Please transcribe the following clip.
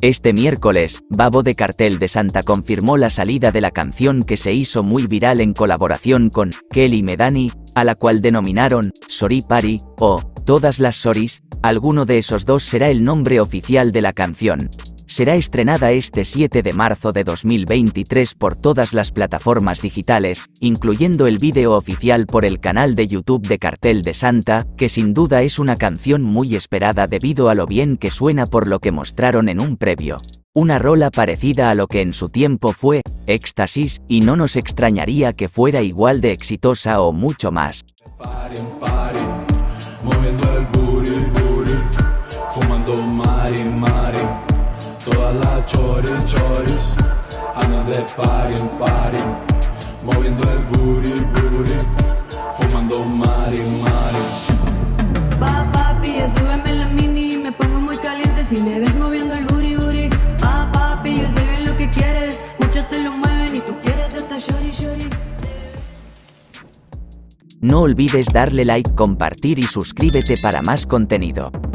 Este miércoles, Babo de Cartel de Santa confirmó la salida de la canción que se hizo muy viral en colaboración con Kelly Medani, a la cual denominaron Sorry Party o Todas las Soris. Alguno de esos dos será el nombre oficial de la canción. Será estrenada este 7 de marzo de 2023 por todas las plataformas digitales, incluyendo el vídeo oficial por el canal de YouTube de Cartel de Santa, que sin duda es una canción muy esperada debido a lo bien que suena por lo que mostraron en un previo. Una rola parecida a lo que en su tiempo fue Éxtasis, y no nos extrañaría que fuera igual de exitosa o mucho más. Todas las choris, andan de party, moviendo el booty, fumando mari. Papi, súbeme la mini, me pongo muy caliente si me ves moviendo el booty. Papi, yo sé bien lo que quieres, muchos te lo mueven y tú quieres de esta shorty. No olvides darle like, compartir y suscríbete para más contenido.